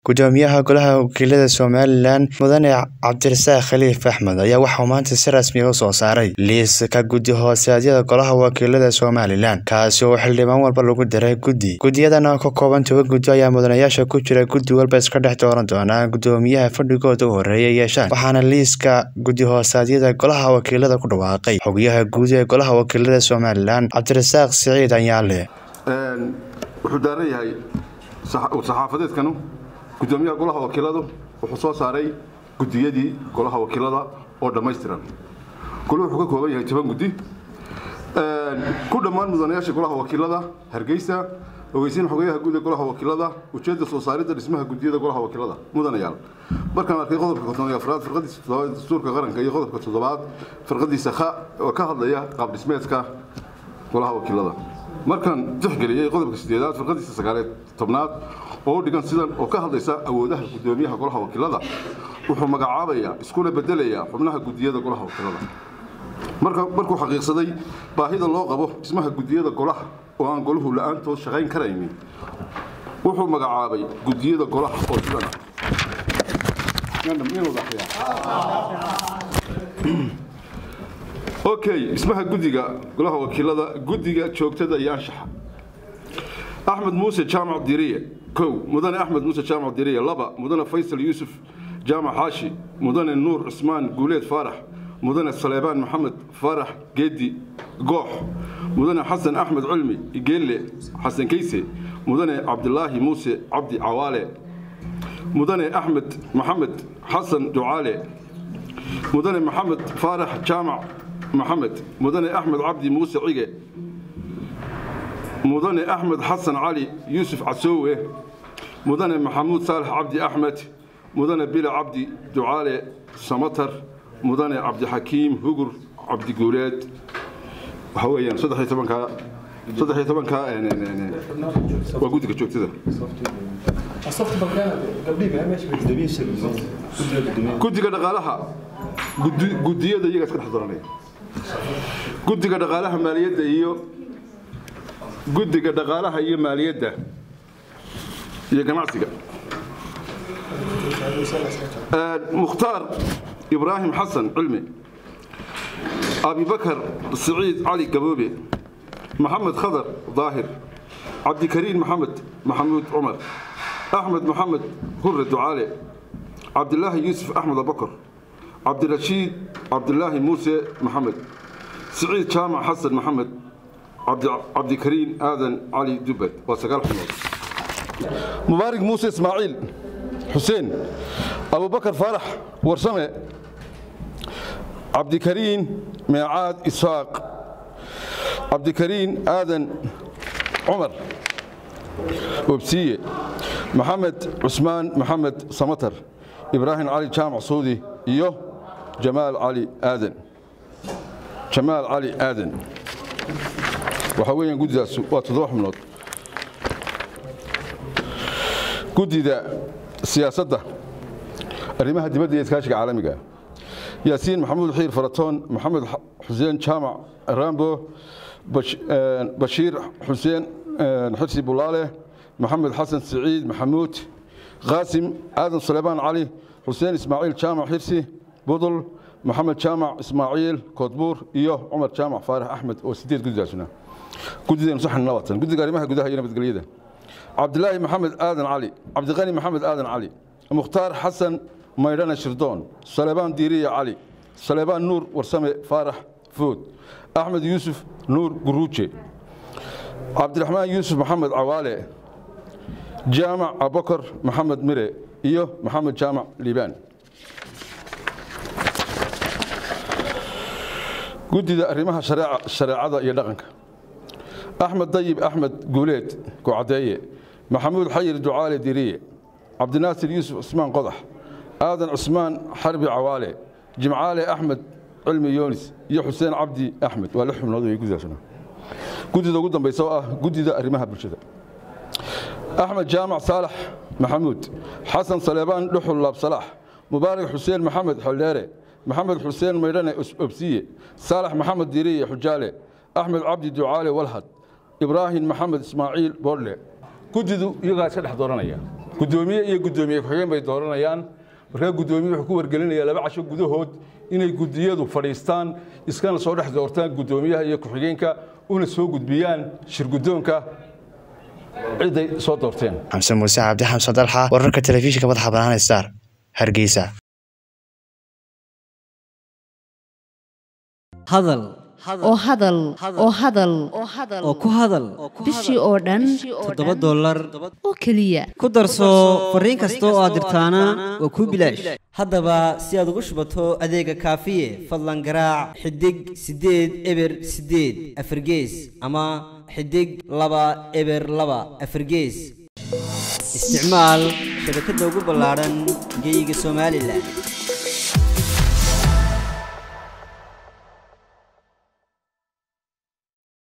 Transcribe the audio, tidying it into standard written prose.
Gudoomiyaha Golaha Wakiilada Somaliland Mudane Cabdirasaaq Khaliif Axmed ayaa waxa uu maanta si rasmi ah u soo saaray liiska guddi hoosaadyada Golaha Wakiilada Somaliland kaasi oo xildhibaan walba lagu diray guddiyadan oo ka kooban 10 guddi ayaa mudanayaasha ku jira guddi walba iska dhex dooran doona gudoomiyaha fadhigooda u horeeyay yeeshaan waxaana liiska guddi hoosaadyada Golaha Wakiilada ku dhawaaqay xoghayaha guud ee Golaha Wakiilada Somaliland Cabdirasaaq Siciid Anyaale wuxuu daaran yahay saxaafadeedkanu gudoomiyaha Golaha Wakiiladu wuxuu soo saaray gudiyadii Golaha Wakiilada oo dhameystiran wuxuu ka kooban yahay 10 guddi ku dhamaan mudanayaasha Golaha Wakiilada Hargeysa ogeysiin xoghayaha guud ee Golaha Wakiilada ujeedada soo saaridda dhismaha gudiyada Golaha Wakiilada mudanayaal markaan arkay qodobka 14 farqadiisa 7 dastuurka qaranka iyo qodobka 7 farqadiisa oo ka hadlaya qaab dhismeedka Golaha Wakiilada markaan tixgeliyay qodobka 8 farqadiisa 9 oo dhigan sidan oo ka hadlaysa awoodaha gudoomiyaha Golaha Wakiilada wuxuu magacaabayaa iskuna bedelaya xubnaha gudiyada Golaha Wakiilada markuu xaqiiqsaday baahida loo qabo dhismaha gudiyada Golaha oo aan goluhu la'aantood shaqayn karaynin wuxuu magacaabay gudiyada Golaha oo sidan okay ismaha gudiga Golaha Wakiilada gudiga joogtada iyo anshaxa أحمد موسى جامع ديرية مدن أحمد موسى جامع ديرية لبا مدن فيصل يوسف جامع حاشي مدن النور عثمان قوليد فارح مدن الصليبان محمد فارح جدي قوح مدن حسن أحمد علمي يقيلي حسن كيسي مدن عبد الله موسى عبدي عوالي مدن أحمد محمد حسن دعالي مدن محمد فارح جامع محمد مدن أحمد عبدي موسى عيقي مدن أحمد حسن علي يوسف عسوي مدن محمود صالح عبدي أحمد مدن بلا عبدي دعالي سمتر مدن عبد حكيم هجر عبدي جولاد وحويا صدق يتبنك يعني وجودك شو كذا كنت قد قالها جودية ده يجلس كحضرني كنت قد قالها مالية ده هي guddiga dhaqaalaha iyo maaliyadda iyo ganacsiga Mukhtar Ibrahim Hassan Cilmi Abi Bakar Saeed Ali Gaboobe Mohamed Khadar Zahir Abdi Karim Mahmoud Umar Ahmed Mohamed Hurre Duale Abdullah Yusuf Ahmed Abubakar Abdi Rashid Abdullah Musa Mohamed Saeed Chama Hassan Mohamed عبد الكريم آذن علي دبت وسقال حمود مبارك موسى إسماعيل حسين أبو بكر فرح ورسمة عبد الكريم معاد إسحاق عبد الكريم آذن عمر وبسية محمد عثمان محمد سمتر إبراهيم علي جامع صودي جمال علي آذن وحوينا جودة وتضوح منوط جودة سياسة الرماها دي بدي يتكاشك عالمي ياسين محمود الحير فرطون محمد حسين شامع رامبو بشير حسين حسي بولاله محمد حسن سعيد محمود قاسم آدم سليمان علي حسين إسماعيل شامع حرسي بطل محمد شامع إسماعيل كوتبور عمر شامع فارح أحمد وسديد جودة سنة جودة مصح النواطن جودة قريمها جودة هي نبت قليدة عبد الله محمد آذن علي عبد الغني محمد آذن علي مختار حسن ميران شردون سليبان ديرية علي سليبان نور ورسمة فارح فود أحمد يوسف نور قروتشي عبد الرحمن يوسف محمد عوالي جامع أبو بكر محمد مري محمد جامع ليبان جودة أريمها شريعة يدغنك أحمد طيب أحمد جوليد كوعدية محمود حير دعالي ديرية عبد الناصر يوسف عثمان قضح آذن عثمان حربي عوالي جمعالي أحمد علمي يونس حسين عبدي أحمد ولحم نضوي جودة سنة جودة قدام بيسوء جودة أريمها بالشدة أحمد جامع صالح محمود حسن صليبان لحو الله بصلاح مبارك حسين محمد حلاري محمد حسين ميراني أبسية صالح محمد ديرية حجالي أحمد عبدي دعالي والهد إبراهيم محمد إسماعيل بورلي كددو يغا سدح دورانيا gudoomiye iyo gudoomiye ku-xigeen bay dooranayaan markaa gudoomiye wuxuu ku wargelinayaa 2 casho gudahood inay gudiyadu fadhiistaan iskana soo dhex doortaan gudoomiyaha iyo ku-xigeenka una soo gudbiyaan shirgudoonka ciiday soo doorteen xamse muuse cabdi xamse dalxa wararka telefishinka madaxa bannaan Star Hargeysa hadal oo ku hadal bishii oo dhan $7 oo kaliya ku darso fariin kasta oo aad dirtaana waa ku bilaash haddaba si aad ugu shubato adeega kaafiye fadlan garaac xidig 8 eber 8 afargees ama xidig 2 eber 2 afargees isticmaal shabakadda ugu ballaaran geyga Soomaaliland